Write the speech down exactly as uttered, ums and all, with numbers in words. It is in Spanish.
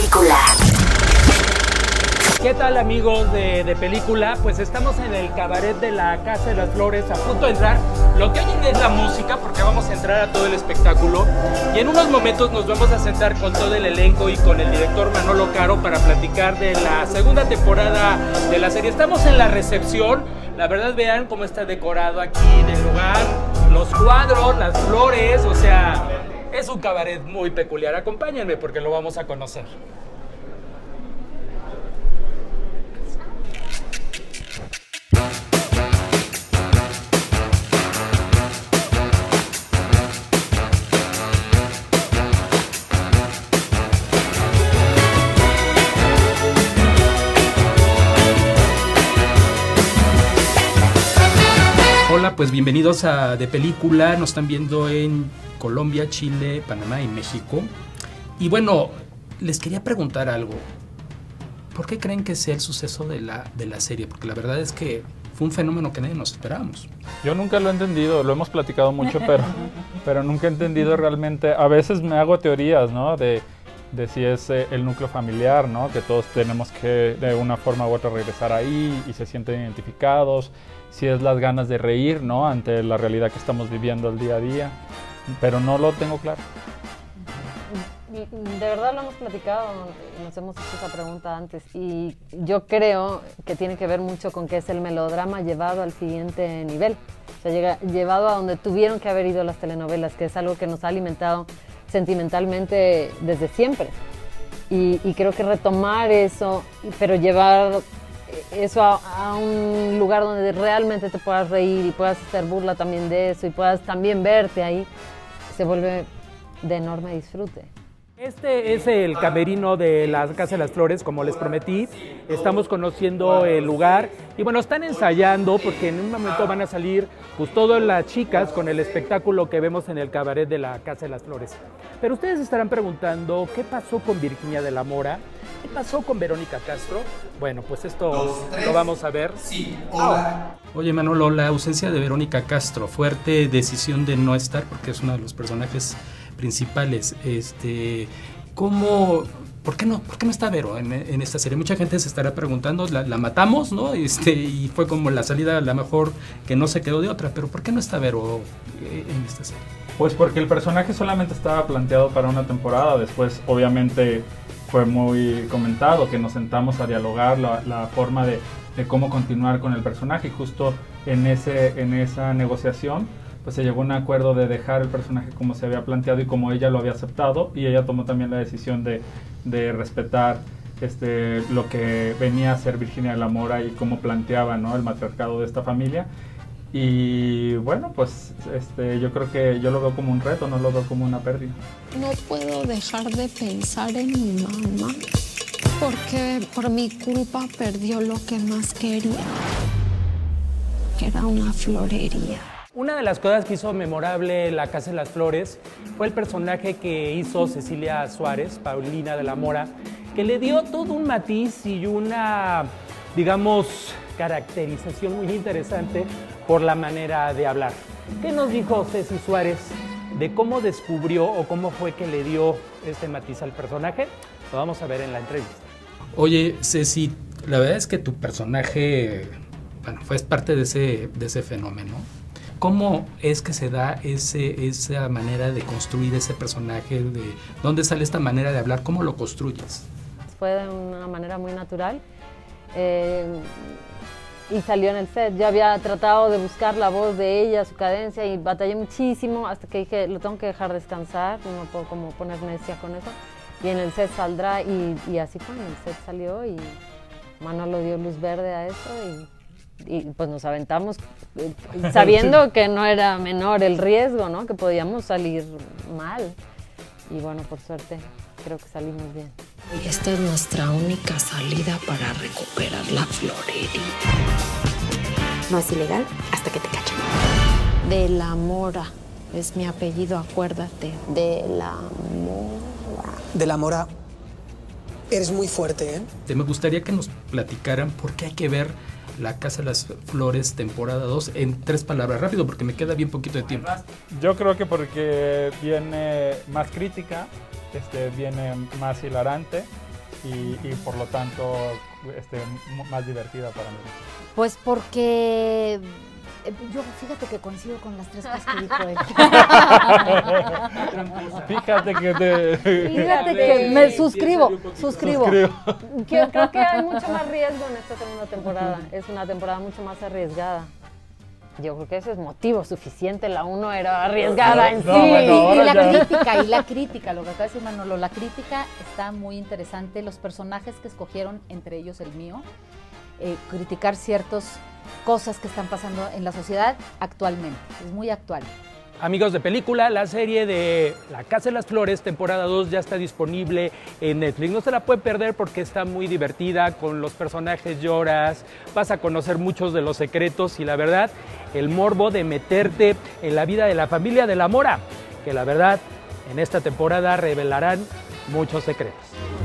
Película. ¿Qué tal, amigos de, de Película? Pues estamos en el cabaret de la Casa de las Flores, a punto de entrar. Lo que oyen es la música, porque vamos a entrar a todo el espectáculo. Y en unos momentos nos vamos a sentar con todo el elenco y con el director Manolo Caro para platicar de la segunda temporada de la serie. Estamos en la recepción. La verdad, vean cómo está decorado aquí en el lugar. Los cuadros, las flores, o sea, es un cabaret muy peculiar. Acompáñenme porque lo vamos a conocer. Hola, pues bienvenidos a De Película. Nos están viendo en Colombia, Chile, Panamá y México. Y bueno, les quería preguntar algo. ¿Por qué creen que sea el suceso de la, de la serie? Porque la verdad es que fue un fenómeno que nadie nos esperábamos. Yo nunca lo he entendido, lo hemos platicado mucho, pero, pero nunca he entendido realmente. A veces me hago teorías, ¿no? De, de si es eh, el núcleo familiar, ¿no? Que todos tenemos que de una forma u otra regresar ahí y se sienten identificados. Si es las ganas de reír, ¿no? Ante la realidad que estamos viviendo el día a día, pero no lo tengo claro. De verdad lo hemos platicado, nos hemos hecho esa pregunta antes y yo creo que tiene que ver mucho con que es el melodrama llevado al siguiente nivel, o sea, llega, llevado a donde tuvieron que haber ido las telenovelas, que es algo que nos ha alimentado sentimentalmente desde siempre. Y, y creo que retomar eso, pero llevar eso a, a un lugar donde realmente te puedas reír y puedas hacer burla también de eso y puedas también verte ahí, se vuelve de enorme disfrute. Este es el camerino de la Casa de las Flores, como les prometí. Estamos conociendo el lugar y bueno, están ensayando porque en un momento van a salir pues todas las chicas con el espectáculo que vemos en el cabaret de la Casa de las Flores. Pero ustedes estarán preguntando, ¿qué pasó con Virginia de la Mora? ¿Qué pasó con Verónica Castro? Bueno, pues esto Dos, tres, lo vamos a ver. Sí, hola. Oye, Manolo, la ausencia de Verónica Castro, fuerte decisión de no estar porque es uno de los personajes principales. Este, ¿cómo, por qué no, por qué no está Vero en, en esta serie? Mucha gente se estará preguntando, la, la matamos, ¿no? Este, y fue como la salida a la mejor que no se quedó de otra, pero ¿por qué no está Vero en esta serie? Pues porque el personaje solamente estaba planteado para una temporada, después obviamente fue muy comentado que nos sentamos a dialogar la, la forma de, de cómo continuar con el personaje y justo en, ese, en esa negociación pues se llegó a un acuerdo de dejar el personaje como se había planteado y como ella lo había aceptado y ella tomó también la decisión de, de respetar este, lo que venía a ser Virginia de la Mora y cómo planteaba, ¿no?, el matriarcado de esta familia. Y bueno, pues este, yo creo que yo lo veo como un reto, no lo veo como una pérdida. No puedo dejar de pensar en mi mamá, porque por mi culpa perdió lo que más quería, que era una florería. Una de las cosas que hizo memorable La Casa de las Flores fue el personaje que hizo Cecilia Suárez, Paulina de la Mora, que le dio todo un matiz y una, digamos, caracterización muy interesante por la manera de hablar. ¿Qué nos dijo Ceci Suárez de cómo descubrió o cómo fue que le dio este matiz al personaje? Lo vamos a ver en la entrevista. Oye, Ceci, la verdad es que tu personaje, bueno, fue parte de ese, de ese fenómeno. ¿Cómo es que se da ese, esa manera de construir ese personaje? De ¿dónde sale esta manera de hablar? ¿Cómo lo construyes? Fue de una manera muy natural eh, y salió en el set. Yo había tratado de buscar la voz de ella, su cadencia y batallé muchísimo hasta que dije, lo tengo que dejar descansar, no puedo como poner necia con eso. Y en el set saldrá y, y así fue, en el set salió y Manolo dio luz verde a eso y... y pues nos aventamos eh, sabiendo que no era menor el riesgo, ¿no? Que podíamos salir mal y bueno, por suerte creo que salimos bien. Esta es nuestra única salida para recuperar la florería. No es ilegal hasta que te cachen. De la Mora es mi apellido, acuérdate. De la Mora. De la Mora. Eres muy fuerte, ¿eh? Me gustaría que nos platicaran por qué hay que ver La Casa de las Flores, temporada dos, en tres palabras, rápido, porque me queda bien poquito de tiempo. Yo creo que porque viene más crítica, este, viene más hilarante, y, y por lo tanto este, más divertida para mí? Pues porque yo fíjate que coincido con las tres cosas que dijo él. Fíjate que te... Fíjate que me suscribo, suscribo. Suscribo. Que- Creo que hay mucho más riesgo en esta segunda temporada. Es una temporada mucho más arriesgada. Yo creo que ese es motivo suficiente. La uno era arriesgada en sí. No, bueno, Y ahora la ya. crítica, y la crítica, lo que acaba de decir Manolo, la crítica está muy interesante. Los personajes que escogieron, entre ellos el mío, eh, criticar ciertas cosas que están pasando en la sociedad actualmente. Es muy actual. Amigos de película, la serie de La Casa de las Flores, temporada dos, ya está disponible en Netflix. No se la pueden perder porque está muy divertida, con los personajes lloras, vas a conocer muchos de los secretos y la verdad, el morbo de meterte en la vida de la familia de la Mora, que la verdad, en esta temporada revelarán muchos secretos.